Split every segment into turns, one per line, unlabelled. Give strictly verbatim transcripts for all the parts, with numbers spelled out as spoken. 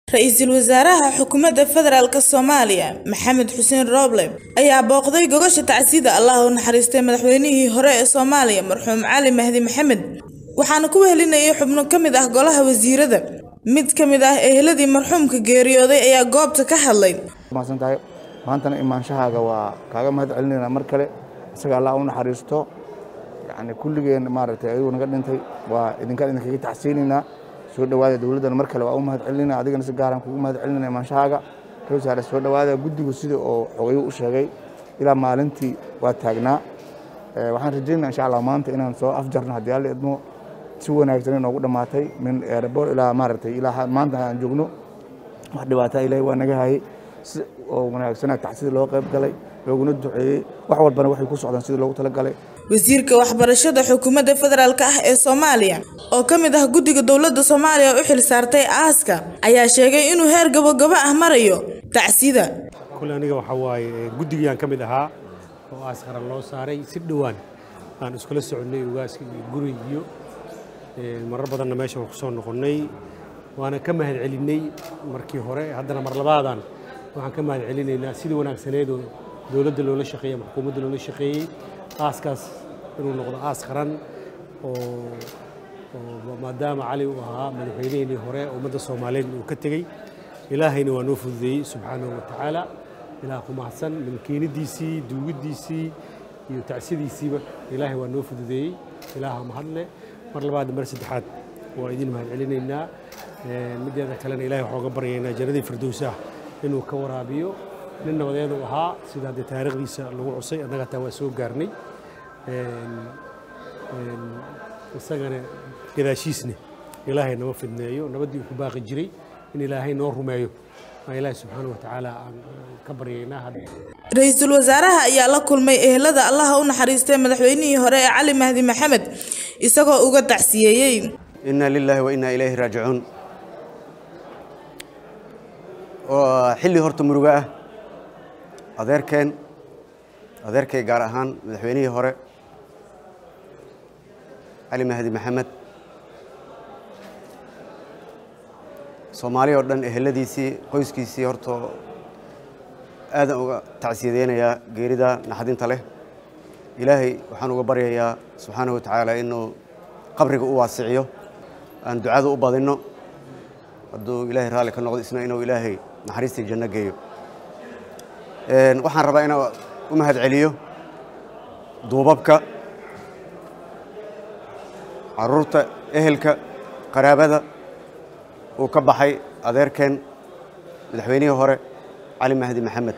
Ra'iisul Wasaaraha Xukuumadda Federaalka Soomaaliya Maxamed Xuseen Roble ayaa booqday gogosha tacsida Allah u naxariistay madaxweynihii hore ee Soomaaliya marxuum Cali Mahdi Maxamed waxaana ku wehelinayay xubno kamid ah golaha wasiirada mid kamid ah eheladii marxuumka geeriyooday ayaa goobta ka hadlay
maasantahay maantana imaanshahaga waa kaaga mahad celinayna mar kale isaga Allah u naxariisto yani kulligeen maaragtay ayuu naga dhintay waa idinka idinkaga tacsiinina soo dhawaada dawladda mar kale waa u mahad celinayna adigana si gaar ah kugu mahad celinayna imaanshahaga ra'iisul soo dhawaada guddigu sida oo xogayo u sheegay ilaa maalintii waa taagnaa waxaan rajaynayaa insha Allah maanta inaan soo afjarno hadii alla idmo si wanaagsan inoogu dhamaatay min airport ilaa maaragtay ilaa maanta aan joogno wax dhibaato ilaahay waa naga hayay si oo wanaagsan tacsida loo qayb galay looguna duceeyay wax walbana waxay ku socdaan sida loogu tala galay
wasiirka waxbarashada xukuumadda federaalka ah ee Soomaaliya oo kamid ah guddiga dawladda Soomaaliya u xil saartay aaska ayaa sheegay inuu heer gabagaba ah marayo tacsida
kul aniga waxa waaye guddigan kamid ahaa oo aas qaran loo saaray si dhawaan aan iskula soconay ugaaska gurigiyo marar badan meesha ku soo noqonay waana ka mahad celinay markii hore haddana mar labaadan waxaan ka mahad celinaynaa sidii wanaagsaneed oo dawladda loola shaqeeyay xukuumadda loola shaqeeyay aaskaas inuu noqdo aas qaran oo maadaama Cali uu ahaa madaxweynihii hore ummadda Soomaaliyeed uu ka tagay ilaahayna waa noo fududeeyay subxaanahu wa ta'ala ilaah ku mahadsan milkiinidiisii duugidiisii iyo tacsidiisiiba ilaahay waa noo fududeeyay ilaaha mahadle mar labaad mar saddexaad waa idin mahad celinaynaa mideeda kalena ilaahay waxaan uga baryaynaa jannadii firdawsa inuu ka waraabiyo nin nabadeed uu ahaa sida taariikhdiisa lagu cusay annaga taa waa soo gaarnay isagana gadaashiisna ilaahay nama fidneeyo nabadii ku baaqi jiray in ilaahay noo rumeeyo ilaahay subxaanahu wa ta'ala aan ka baryaynaa hadda
ra'iisul wasaaraha ayaa la kulmay ehelada Allah u naxariistay madaxweynihii hore ee Cali Mahdi Maxamed isagoo uga tacsiyeeyay
inna lillahi wa inna ilayhi raaji'uun oo xilli horta muruga ah adeerkeen adeerkay gaar ahaan madaxweynihii hore Cali Mahdi Maxamed Soomaaliya oo dhan eheladiisii qoyskiisii horta aad uga tacsiyeynaya geerida naxdinta leh ilaahay waxaan uga baryayaa subxaanahu wa ta'ala inuu qabriga u waasiciyo aan ducada u badino haduu ilaahay raali ka noqdo isna inuu ilaahay naxariistii janno geeyo een waxaan rabaa inaan u mahad celiyo duubabka carruurta ehelka qaraabada uu ka baxay adeerkeen madaxweynihii hore Cali Mahdi Maxamed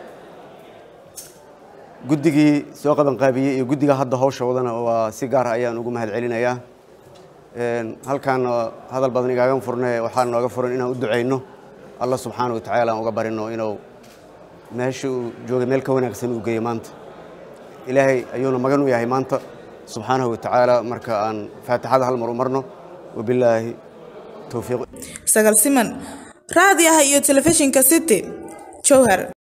guddigii soo qaban qaabiyay iyo guddiga hadda hawsha wadana waa si gaar ah ayaan ugu mahad celinayaa een halkaan hadal badan igaaga furnay waxaan nooga furan inaan u duceyno Allah subxaanahu wa ta'ala uga barino inuu meeshu jooga meel ka wanaagsan uu geeyo maanta ilaahay ayuuna magan u yahay maanta subxaanahu wa ta'ala marka aan faatixada hal mar u marno wabillahi tawfiiq
sagal siman raadiyaha iyo telefishinka City Jowhar